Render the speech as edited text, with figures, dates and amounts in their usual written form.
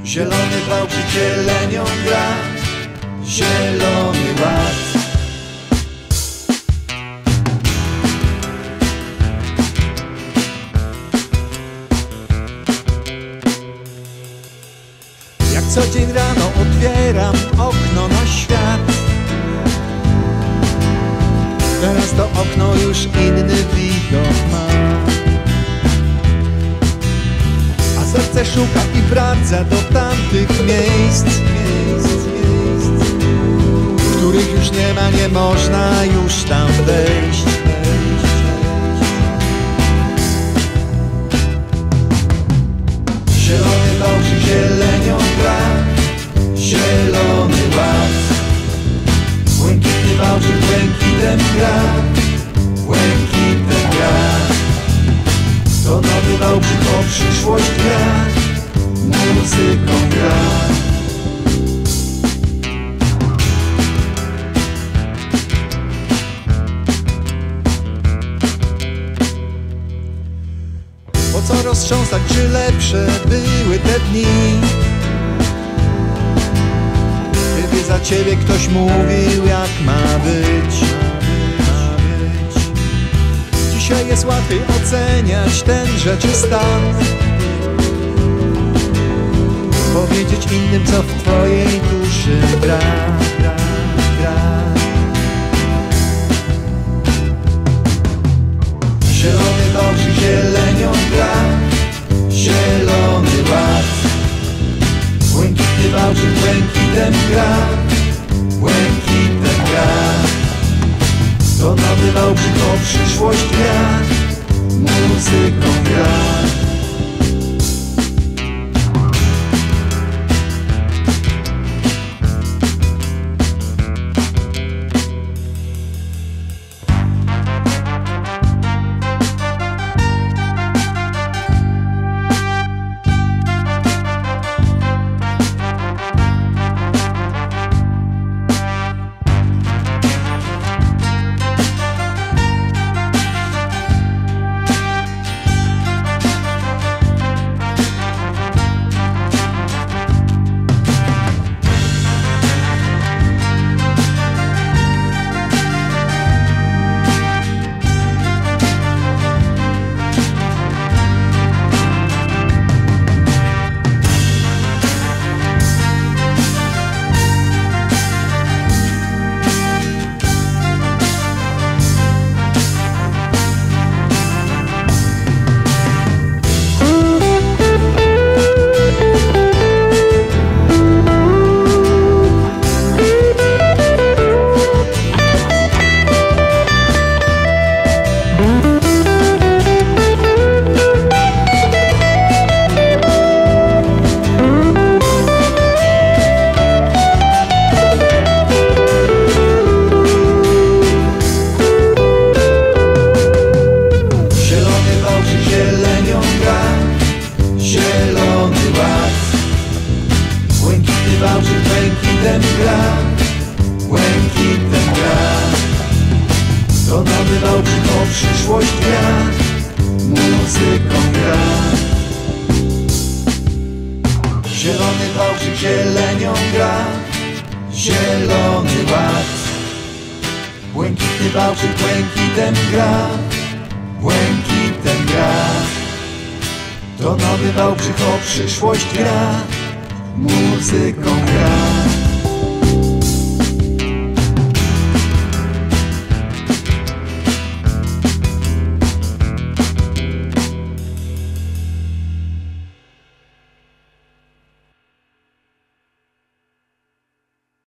Zielony Wałbrzych zielenią gra, Zielony Ład. Jak co dzień rano otwieram okno na świat, teraz to okno już inny widok ma. A serce szuka i wraca do tamtych miejsc, w których już nie ma, nie można już tam wejść. Zielony Wałbrzych zielenią gra, Zielony Ład. Błękitny Wałbrzych błękitem gra, błękitem gra. To nowy Wałbrzych o przyszłość gra, muzyką gra. Po co roztrząsać, czy lepsze były te dni, kiedy za ciebie ktoś mówił, jak ma być. Dzisiaj jest łatwiej oceniać ten rzeczy stan, powiedzieć innym, co w twojej duszy gra. Zielony Wałbrzych zielenią gra, Zielony Ład. Błękitny Wałbrzych błękitem gra, błękitem gra. To nowy Wałbrzych o przyszłość gra, muzyką gra. Wałbrzych błękitem gra, błękitem gra. To nowy Wałbrzych o przyszłość gra, muzyką gra. Zielony Wałbrzych zielenią gra, Zielony Ład. Błękitny Wałbrzych błękitem gra, błękitem gra. To nowy Wałbrzych o przyszłość gra, muzyką gra.